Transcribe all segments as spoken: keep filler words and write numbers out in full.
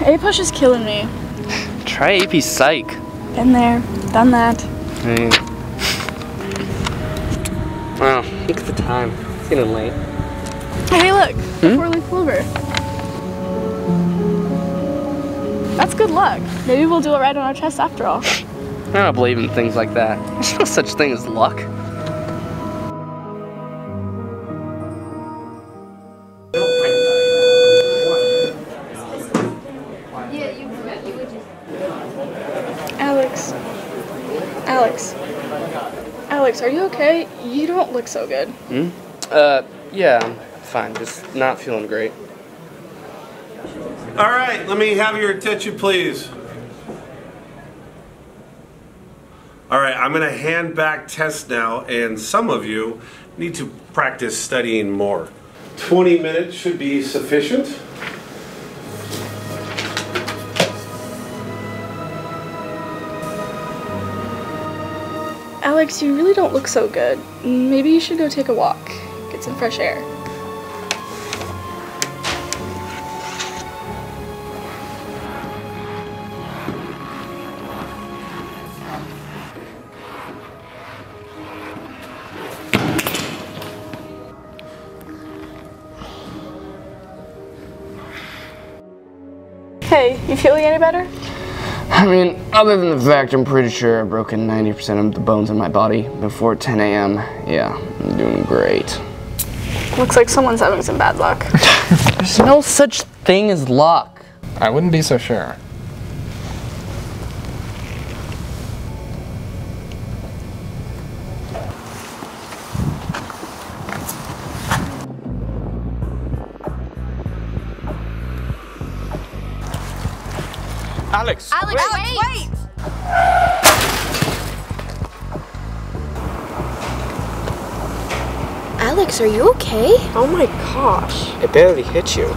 A-push is killing me. Try A P Psych. Been there, done that. Hey. Wow, look at the time. It's getting late. Hey, look, Hmm? the four-leaf clover. That's good luck. Maybe we'll do it right on our chest after all. I don't believe in things like that. There's no such thing as luck. Alex. Alex. Alex, are you okay? You don't look so good. Hmm? Uh, yeah, I'm fine. Just not feeling great. All right, let me have your attention, please. All right, I'm going to hand back tests now, and some of you need to practice studying more. twenty minutes should be sufficient. Alex, you really don't look so good. Maybe you should go take a walk, get some fresh air. Hey, you feeling any better? I mean, other than the fact I'm pretty sure I've broken ninety percent of the bones in my body before ten A M, yeah, I'm doing great. Looks like someone's having some bad luck. There's no such thing as luck. I wouldn't be so sure. Alex! Alex, wait! wait. Alex, are you okay? Oh my gosh. It barely hit you.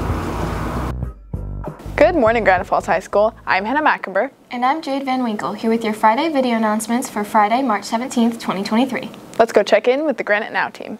Good morning, Grand Falls High School. I'm Hannah Mackenber. And I'm Jade Van Winkle, here with your Friday video announcements for Friday, March seventeenth, twenty twenty-three. Let's go check in with the Granite Now team.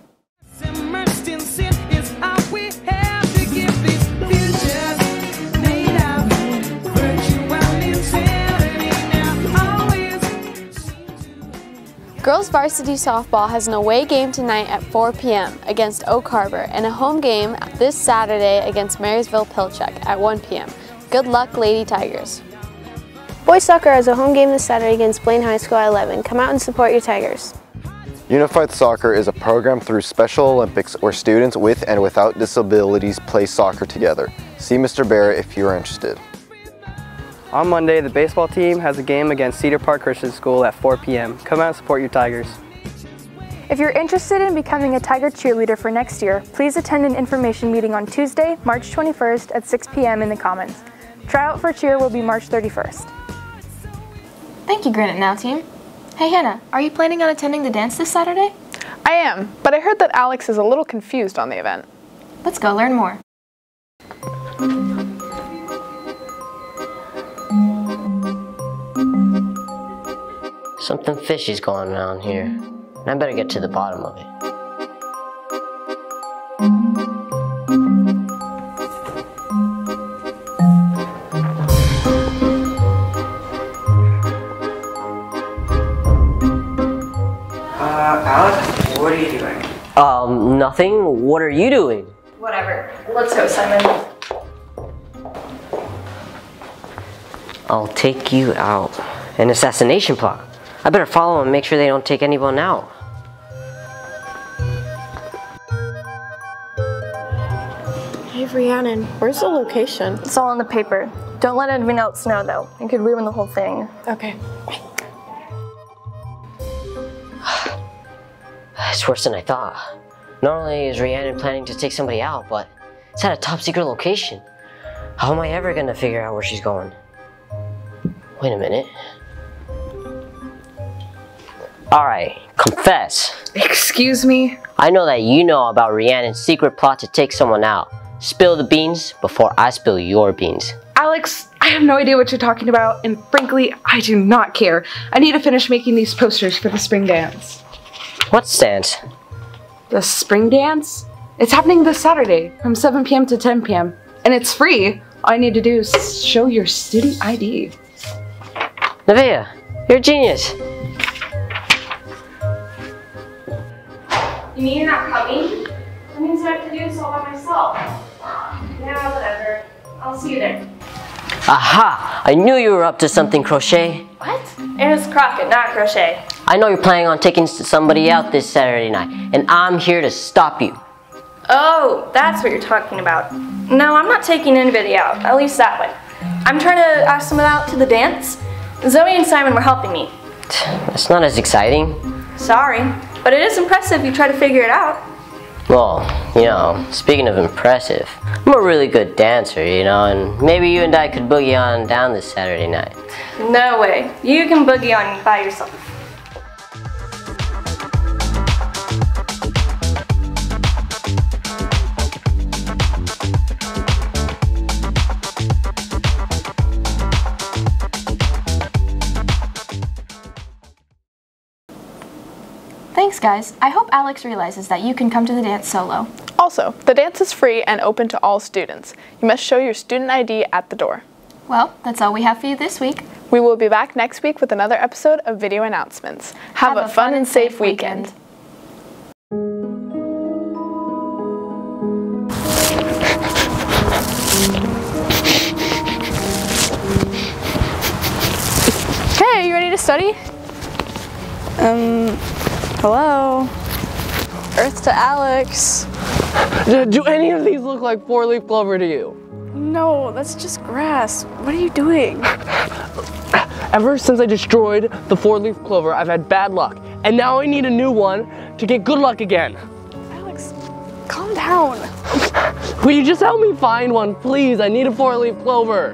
Girls varsity softball has an away game tonight at four P M against Oak Harbor and a home game this Saturday against Marysville Pilchuck at one P M Good luck, Lady Tigers. Boys soccer has a home game this Saturday against Blaine High School at eleven. Come out and support your Tigers. Unified Soccer is a program through Special Olympics where students with and without disabilities play soccer together. See Mister Barrett if you are interested. On Monday, the baseball team has a game against Cedar Park Christian School at four P M Come out and support your Tigers. If you're interested in becoming a Tiger cheerleader for next year, please attend an information meeting on Tuesday, March twenty-first at six P M in the Commons. Tryout for cheer will be March thirty-first. Thank you, Granite Now team. Hey Hannah, are you planning on attending the dance this Saturday? I am, but I heard that Alex is a little confused on the event. Let's go learn more. Something fishy's going on here, and I better get to the bottom of it. Uh, Alex, what are you doing? Um, nothing. What are you doing? Whatever. Let's go, Simon. I'll take you out. An assassination plot. I better follow and make sure they don't take anyone out. Hey, Rhiannon, where's the location? It's all on the paper. Don't let anyone else know, though. It could ruin the whole thing. Okay. It's worse than I thought. Not only is Rhiannon planning to take somebody out, but it's at a top secret location. How am I ever gonna figure out where she's going? Wait a minute. Alright, confess. Excuse me? I know that you know about Rhiannon's secret plot to take someone out. Spill the beans before I spill your beans. Alex, I have no idea what you're talking about, and frankly, I do not care. I need to finish making these posters for the spring dance. What dance? The spring dance? It's happening this Saturday from seven P M to ten P M and it's free. All I need to do is show your student I D. Nevaeh, you're a genius. You mean you're not coming? That means I have to do this all by myself. Yeah, whatever. I'll see you there. Aha! I knew you were up to something, Crochet. What? It was Crockett, not Crochet. I know you're planning on taking somebody out this Saturday night, and I'm here to stop you. Oh, that's what you're talking about. No, I'm not taking anybody out, at least that way. I'm trying to ask someone out to the dance. Zoe and Simon were helping me. That's not as exciting. Sorry, but it is impressive you try to figure it out. Well, you know, speaking of impressive, I'm a really good dancer, you know, and maybe you and I could boogie on down this Saturday night. No way. You can boogie on by yourself. Thanks, guys. I hope Alex realizes that you can come to the dance solo. Also, the dance is free and open to all students. You must show your student I D at the door. Well, that's all we have for you this week. We will be back next week with another episode of Video Announcements. Have, have a, a fun and safe weekend. Hey, you ready to study? Um... Hello? Earth to Alex. Do, do any of these look like four-leaf clover to you? No, that's just grass. What are you doing? Ever since I destroyed the four-leaf clover, I've had bad luck. And now I need a new one to get good luck again. Alex, calm down. Will you just help me find one, please? I need a four-leaf clover.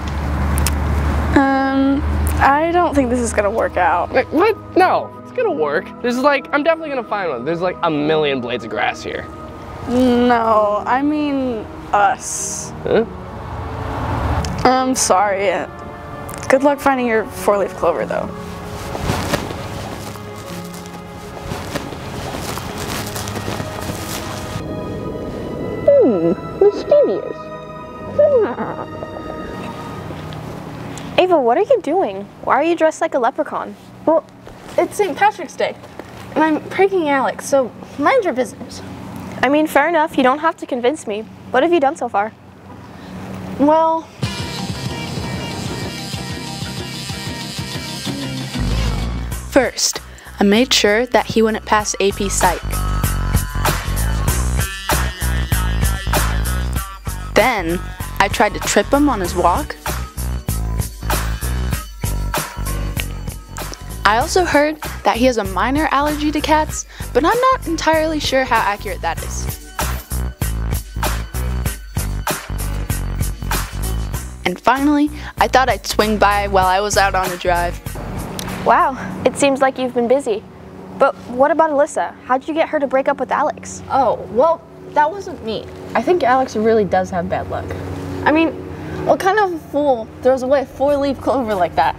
Um, I don't think this is gonna work out. Like, what? No. Gonna work. There's like, I'm definitely gonna find one. There's like a million blades of grass here. No, I mean us. Huh? I'm sorry. Good luck finding your four-leaf clover, though. Hmm, mischievous. Ava, what are you doing? Why are you dressed like a leprechaun? Well, it's Saint Patrick's Day, and I'm pranking Alex, so mind your business. I mean, fair enough. You don't have to convince me. What have you done so far? Well... First, I made sure that he wouldn't pass A P Psych. Then, I tried to trip him on his walk. I also heard that he has a minor allergy to cats, but I'm not entirely sure how accurate that is. And finally, I thought I'd swing by while I was out on a drive. Wow, it seems like you've been busy. But what about Alyssa? How'd you get her to break up with Alex? Oh, well, that wasn't me. I think Alex really does have bad luck. I mean, what kind of a fool throws away a four-leaf clover like that?